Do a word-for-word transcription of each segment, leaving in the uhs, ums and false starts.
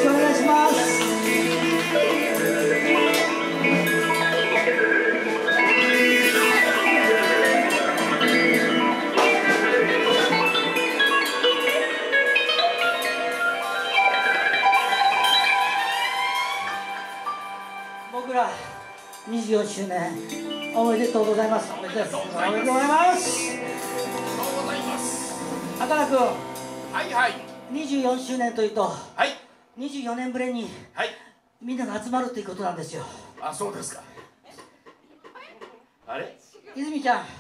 しくお願いします。僕らにじゅうよんしゅうねんおめでとうございます。おめでとうございます。おめでとうございます。赤田君、 はいはい。 にじゅうよんしゅうねんというと、 はい。 にじゅうよねんぶりに、 はい。 みんなが集まるということなんですよ。 あ、そうですか。あれ？ 泉ちゃん。 はい。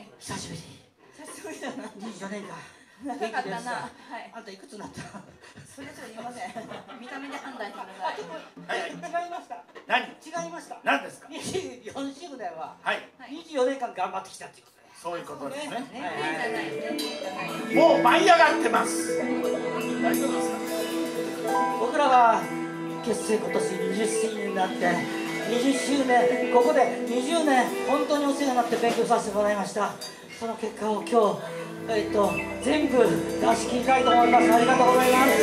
久しぶり。 久しぶりだな。 にじゅうよねんか。 長かったな。はい。 あんたいくつになった？ それぞれ言いません。見た目で判断してください。 はいはい。 違いました。 何？ 違いました。 何ですか？ にじゅうよんしゅうねんは、 はい。 にじゅうよねんかん頑張ってきたっていうことです。 そういうことですね。 年齢じゃないですね。 もう舞い上がってます。大丈夫ですか？ 僕らは結成今年にじゅっしゅうねんになって、にじゅっしゅうねん、ここでにじゅうねん本当にお世話になって勉強させてもらいました。その結果を今日、えっと、全部出し切りたいと思います。ありがとうございます。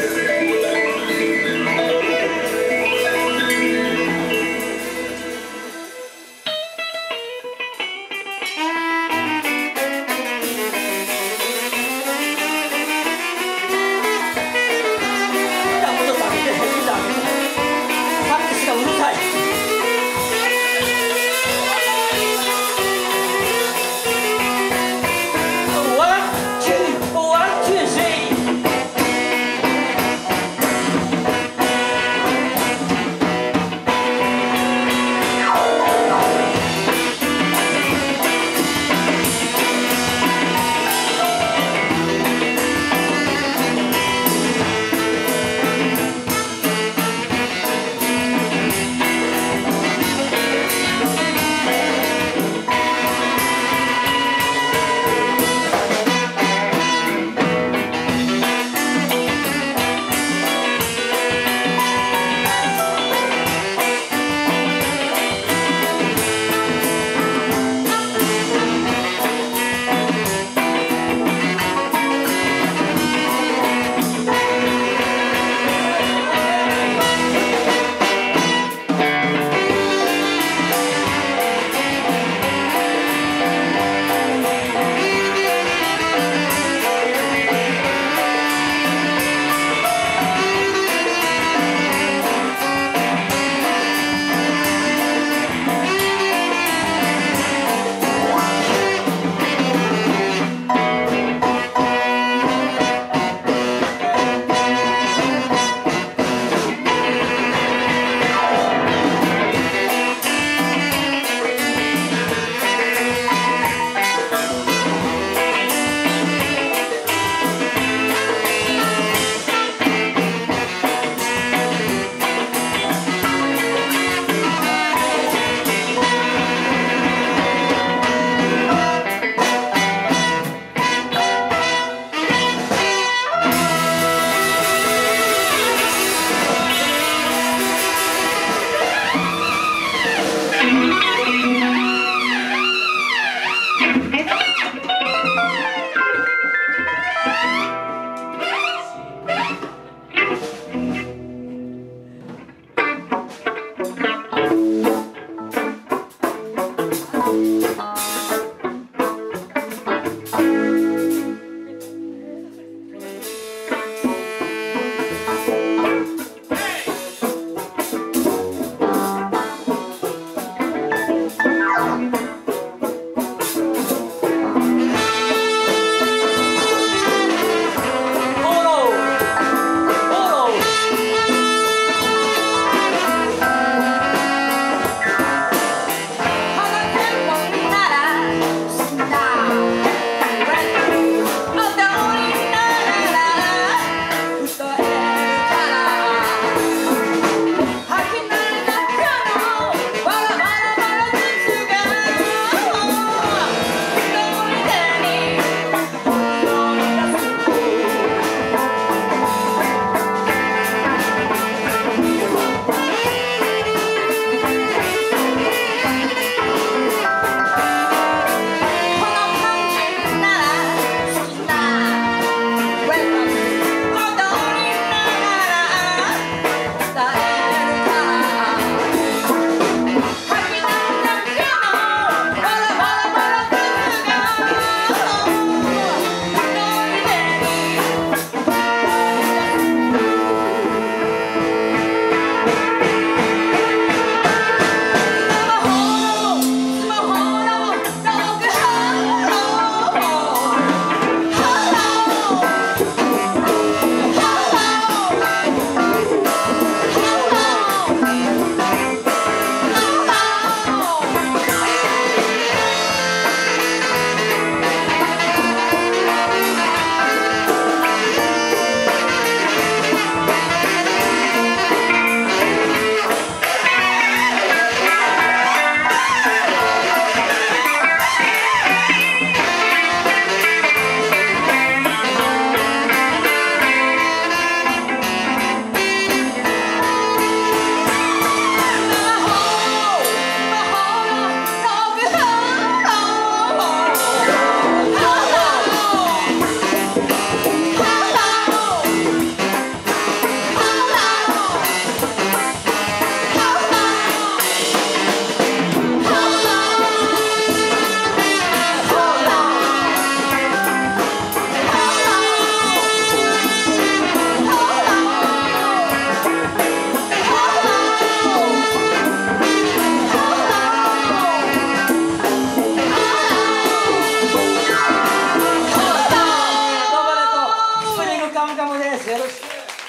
です。よろしく。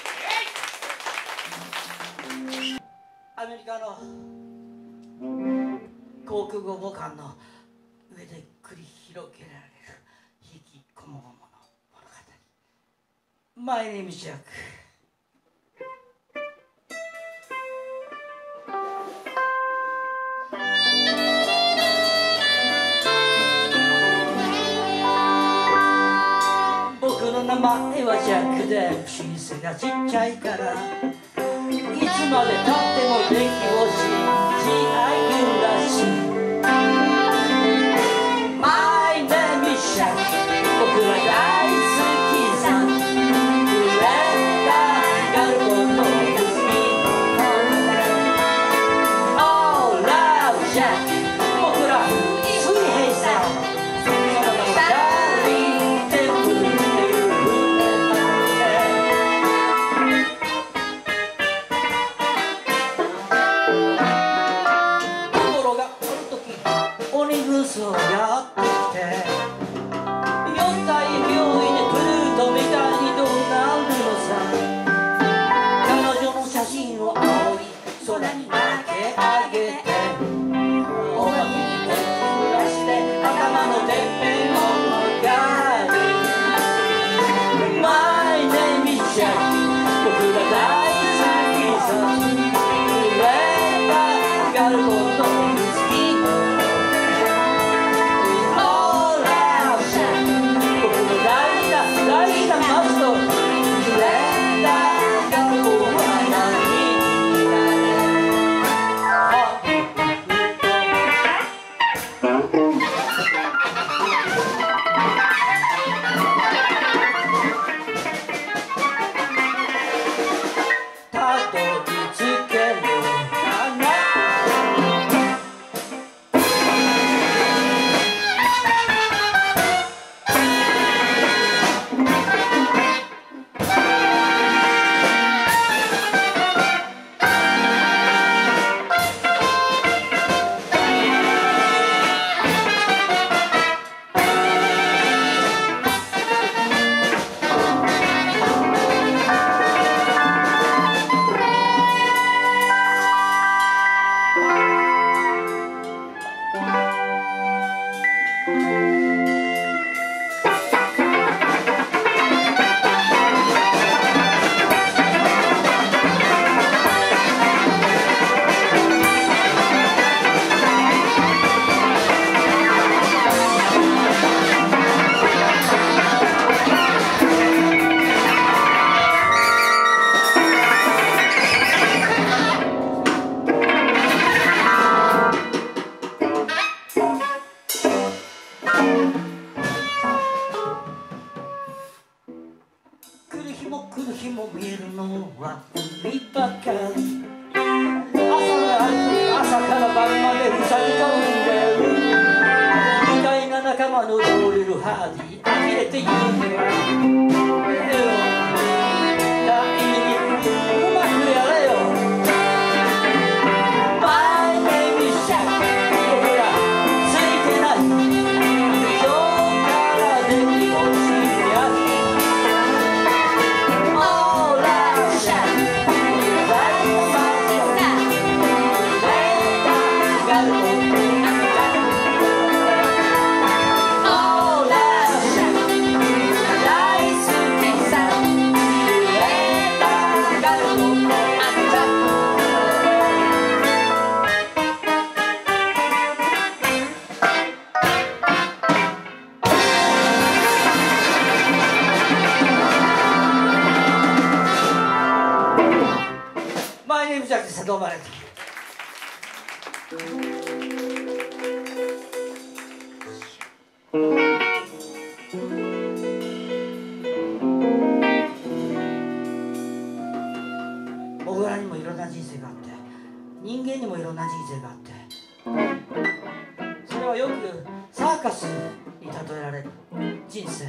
アメリカの航空語母艦の上で繰り広げられる悲喜こもごもの物語。My name is Jack。僕の名前はジャックで小さがちっちゃいからいつまでたっても電気をし ジーアイ 君らしい My name is Jack 僕ら大好きさ触れたがることを結び Oh love Jack 僕ら水平さそのままダーリンテンプルそうやってきて四大病院でプルートみたいにどうなるのさ彼女の写真を青い空に投げ上げておまけに手を揺らして頭のてっぺんを曲がる My name is Jack 僕が大好きさ触れたがることを好き来る日も見えるのは海ばかり朝から晩までふさぎ込んでるみたいな仲間の通れるハーディー呆れてゆけば大にうまくやれよ My name is Jack 僕らついてない今日からできもしやMy name is Jack です。どうもありがとう。僕らにもいろんな人生があって人間にもいろんな人生があってそれはよくサーカスに例えられる人生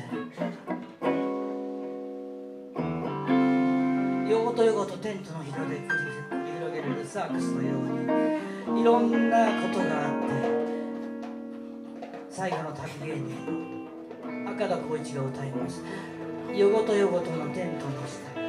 よごとよごとテントの広で繰り広げられるサーカスのようにいろんなことがあって最後の旅芸人赤田光一が歌いますよごとよごとのテントの下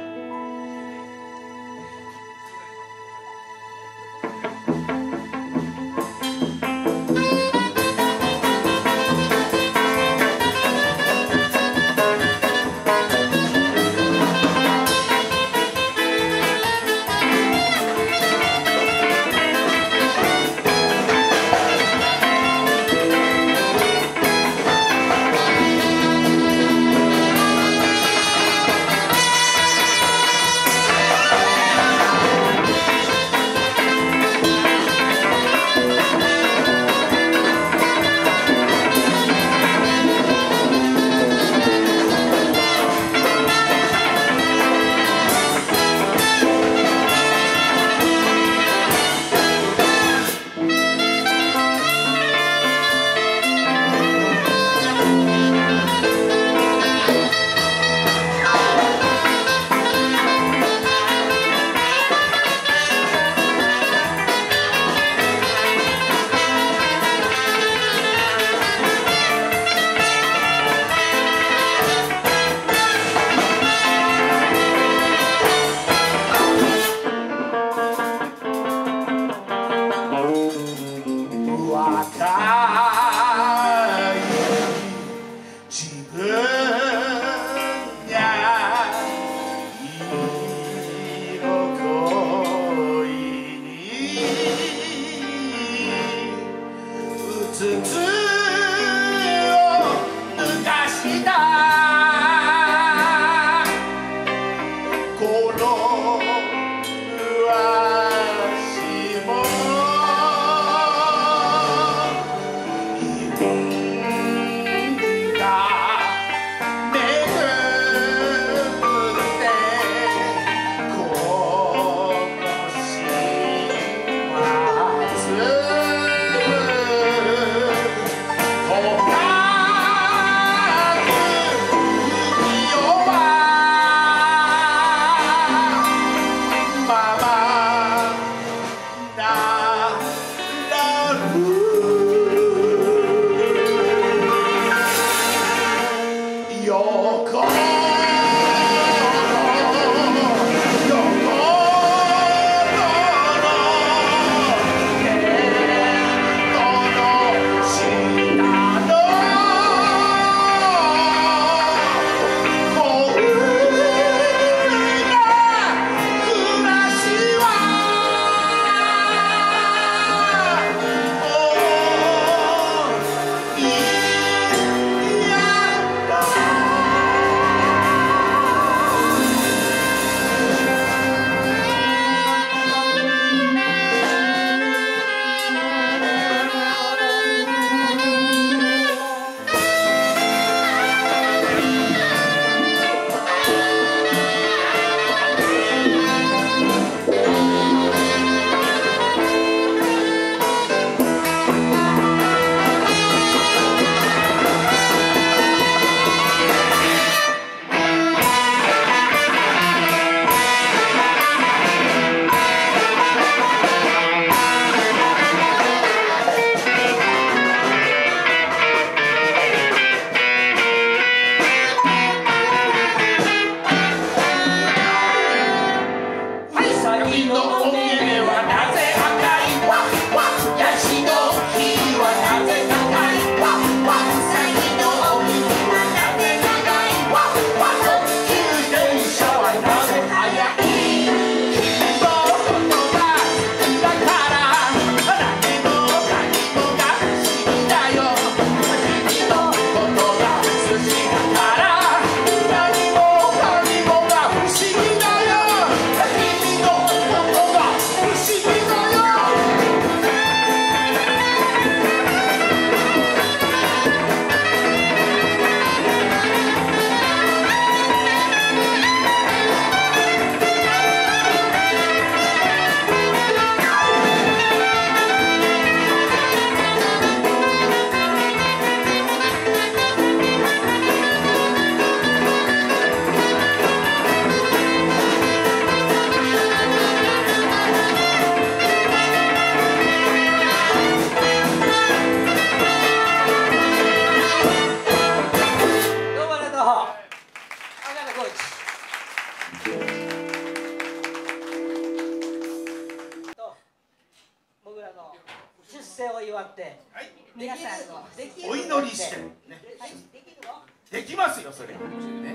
僕らの出世を祝って、 はい、 皆さんのできるお祈りしてね、 はい、できるのできますよそれね。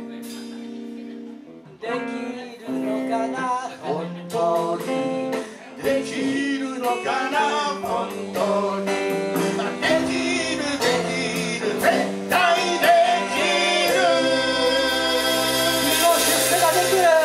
できるのかな本当にできるのかな本当に。できるできる絶対できる。 君の出世ができる。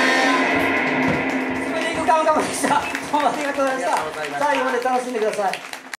どうもありがとうございました。最後まで楽しんでください。